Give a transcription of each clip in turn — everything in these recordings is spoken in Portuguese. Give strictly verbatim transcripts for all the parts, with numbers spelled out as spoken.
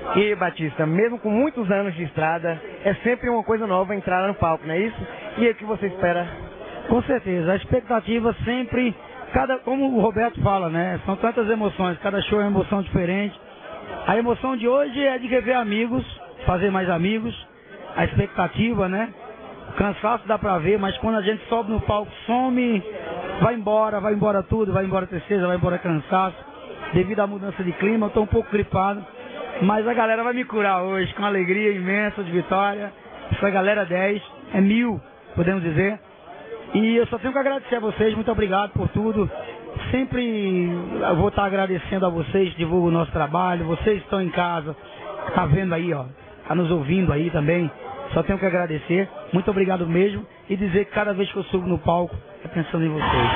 E Batista, mesmo com muitos anos de estrada, é sempre uma coisa nova entrar no palco, não é isso? E o que você espera? Com certeza, a expectativa sempre, cada, como o Roberto fala, né? São tantas emoções, cada show é uma emoção diferente. A emoção de hoje é de rever amigos, fazer mais amigos, a expectativa, né? O cansaço dá pra ver, mas quando a gente sobe no palco, some, vai embora, vai embora tudo, vai embora a tristeza, vai embora cansaço. Devido à mudança de clima, eu tô um pouco gripado, mas a galera vai me curar hoje, com alegria imensa de vitória. Essa galera dez, é mil, podemos dizer. E eu só tenho que agradecer a vocês, muito obrigado por tudo. Sempre eu vou estar agradecendo a vocês que divulgam o nosso trabalho. Vocês estão em casa, tá vendo aí, ó, tá nos ouvindo aí também. Só tenho que agradecer, muito obrigado mesmo. E dizer que cada vez que eu subo no palco, é pensando em vocês.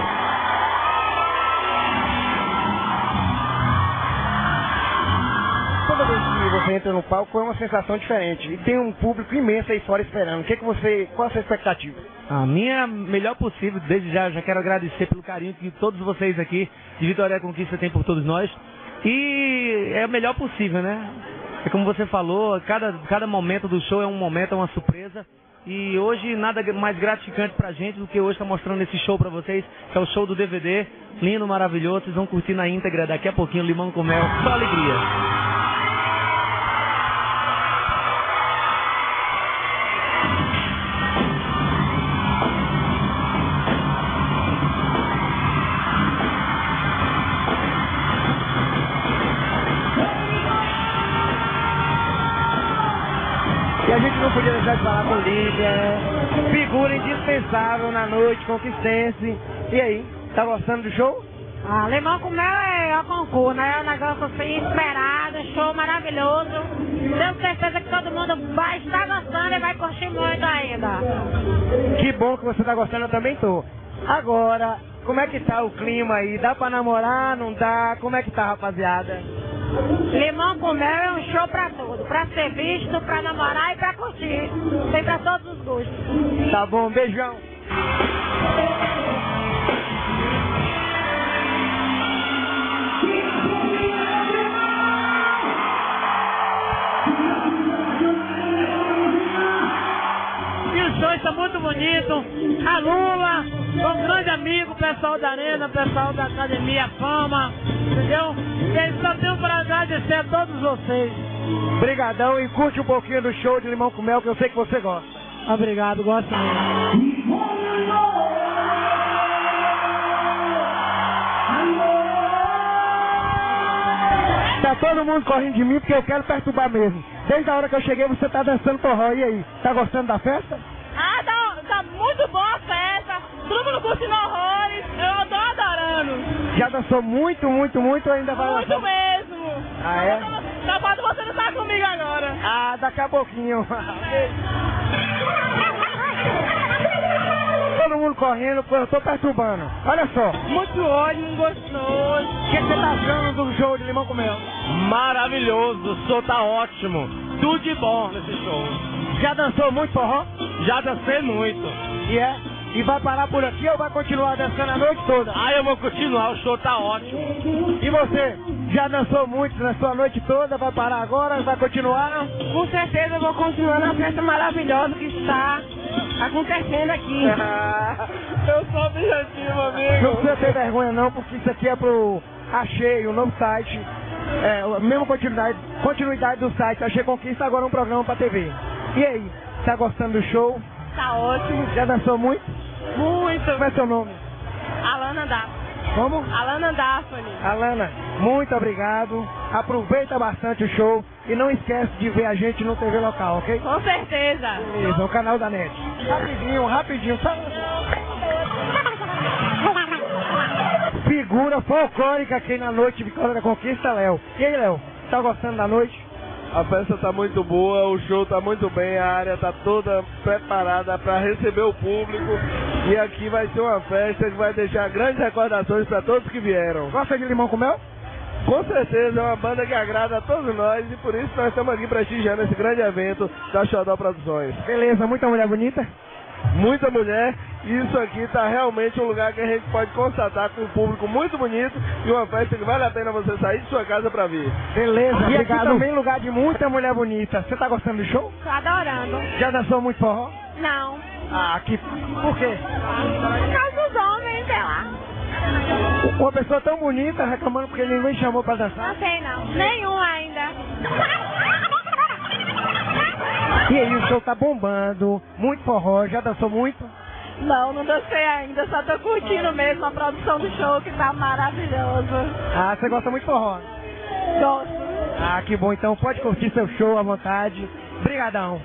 Toda vez que você entra no palco é uma sensação diferente. E tem um público imenso aí fora esperando. O que, que você, qual a sua expectativa? A minha melhor possível, desde já, já quero agradecer pelo carinho que todos vocês aqui de Vitória Conquista têm por todos nós. E é o melhor possível, né? É como você falou, cada, cada momento do show é um momento, é uma surpresa. E hoje nada mais gratificante pra gente do que hoje estar mostrando esse show pra vocês, que é o show do D V D, lindo, maravilhoso. Vocês vão curtir na íntegra daqui a pouquinho, Limão com Mel, só alegria. E a gente não podia deixar de falar com Lídia, figura indispensável na noite conquistense. E aí, tá gostando do show? Ah, Limão com Mel é o concurso, né? É um negócio assim esperado, show maravilhoso. Tenho certeza que todo mundo vai estar gostando e vai curtir muito ainda. Que bom que você tá gostando, eu também tô. Agora, como é que tá o clima aí? Dá pra namorar, não dá? Como é que tá, rapaziada? Limão com Mel é um show pra tudo, pra ser visto, pra namorar e pra curtir. Tem pra todos os gostos. Tá bom, beijão. E o show está muito bonito. A Lula, um grande amigo, pessoal da Arena, pessoal da Academia Fama, entendeu? E eles só tenho para agradecer a todos vocês. Obrigadão, e curte um pouquinho do show de Limão com Mel, que eu sei que você gosta. Obrigado, gosto mesmo. Tá todo mundo correndo de mim porque eu quero perturbar mesmo. Desde a hora que eu cheguei você tá dançando forró, e aí? Tá gostando da festa? Ah, tá, tá muito boa a festa, todo mundo curtindo horrores, eu tô adorando. Já dançou muito, muito, muito, ou ainda vai Muito dançar? mesmo. Ah, é? Tá falta você não tá comigo agora. Ah, daqui a pouquinho. Todo mundo correndo, eu tô perturbando. Olha só. Muito ótimo, gostoso. O que você tá achando do show de Limão com Mel? Maravilhoso, o show tá ótimo. Tudo de bom nesse show. Já dançou muito forró? Já dancei muito. E é? E vai parar por aqui ou vai continuar dançando a noite toda? Ah, eu vou continuar, o show tá ótimo. E você? Já dançou muito na sua noite toda? Vai parar agora? Vai continuar? Com certeza eu vou continuar na festa maravilhosa que está acontecendo aqui. Eu sou objetivo, amigo. Não precisa ter vergonha não, porque isso aqui é pro Achei, o novo site. É, a mesma continuidade, continuidade do site. Achei Conquista, agora um programa pra T V. E aí, tá gostando do show? Tá ótimo. Já dançou muito? Muito. Como é seu nome? Alana Daphne. Como? Alana Daphne. Alana, muito obrigado. Aproveita bastante o show e não esquece de ver a gente no T V local, ok? Com certeza. Beleza, o canal da NET. Rapidinho, rapidinho. Só... Figura folclórica aqui na noite de Vitória da Conquista, Léo. E aí, Léo, tá gostando da noite? A festa tá muito boa, o show tá muito bem, a área tá toda preparada para receber o público. E aqui vai ser uma festa que vai deixar grandes recordações para todos que vieram. Gosta de Limão com Mel? Com certeza, é uma banda que agrada a todos nós e por isso nós estamos aqui prestigiando esse grande evento da Xodó Produções. Beleza, muita mulher bonita? Muita mulher Isso aqui tá realmente um lugar que a gente pode constatar com um público muito bonito e uma festa que vale a pena você sair de sua casa pra vir. Beleza, e Obrigado. aqui também lugar de muita mulher bonita. Você tá gostando do show? Tô adorando. Já dançou muito forró? Não. Ah, aqui. Por quê? Por causa dos homens, sei lá. Uma pessoa tão bonita reclamando porque ninguém chamou pra dançar. Não sei não. Nenhum ainda. E aí, o show tá bombando, muito forró, já dançou muito? Não, não dancei ainda, só tô curtindo mesmo a produção do show que tá maravilhoso. Ah, você gosta muito de forró? Gosto. Ah, que bom, então pode curtir seu show à vontade. Brigadão.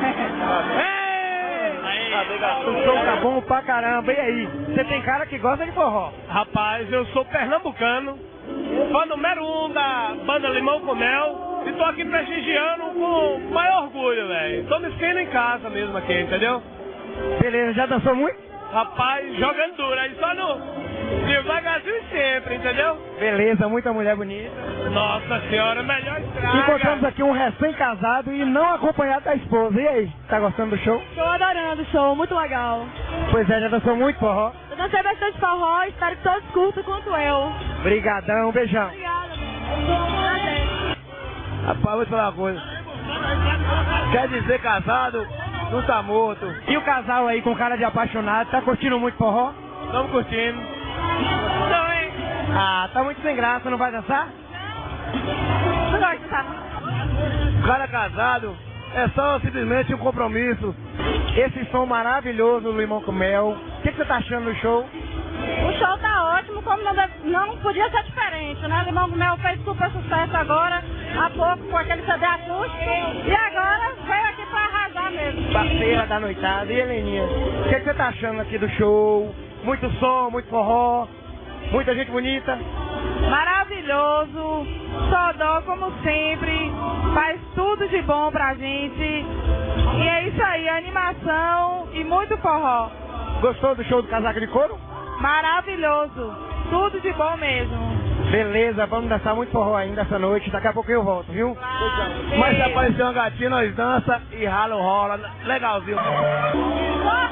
O som tá bom pra caramba, e aí? Você tem cara que gosta de forró? Rapaz, eu sou pernambucano, fã número um da banda Limão com Mel, e tô aqui prestigiando com o maior orgulho, velho. Tô me sentindo em casa mesmo aqui, entendeu? Beleza, já dançou muito? Rapaz, jogando duro, aí só no devagarzinho sempre, entendeu? Beleza, muita mulher bonita. Nossa senhora, melhor estraga. Encontramos aqui um recém-casado e não acompanhado da esposa. E aí, tá gostando do show? Tô adorando o show, muito legal. Pois é, já dançou muito forró. Eu dancei bastante forró, espero que todos curtam quanto eu. Brigadão, beijão. Obrigada. Rapaz, vou te falar uma coisa. Quer dizer casado, não tá morto. E o casal aí com cara de apaixonado, tá curtindo muito forró? Estamos curtindo. Tô, hein? Ah, tá muito sem graça, não vai dançar? Não gosto de dançar, não. O cara casado é só simplesmente um compromisso. Esse som maravilhoso do Limão com Mel. O que, que você tá achando do show? O show tá ótimo, como não, deve, não podia ser diferente, né? Limão com Mel fez super sucesso agora, há pouco, com aquele C D acústico, e agora veio aqui pra arrasar mesmo. Parceira da noitada. E Heleninha, o que, que você tá achando aqui do show? Muito som, muito forró, muita gente bonita. Maravilhoso, Sodó como sempre, faz tudo de bom pra gente. E é isso aí, animação e muito forró. Gostou do show do Casaco de Couro? Maravilhoso, tudo de bom mesmo. Beleza, vamos dançar muito forró ainda essa noite, daqui a pouco eu volto, viu? Mas se aparecer uma gatinha, nós dança e rala o rola. Legalzinho. Bora!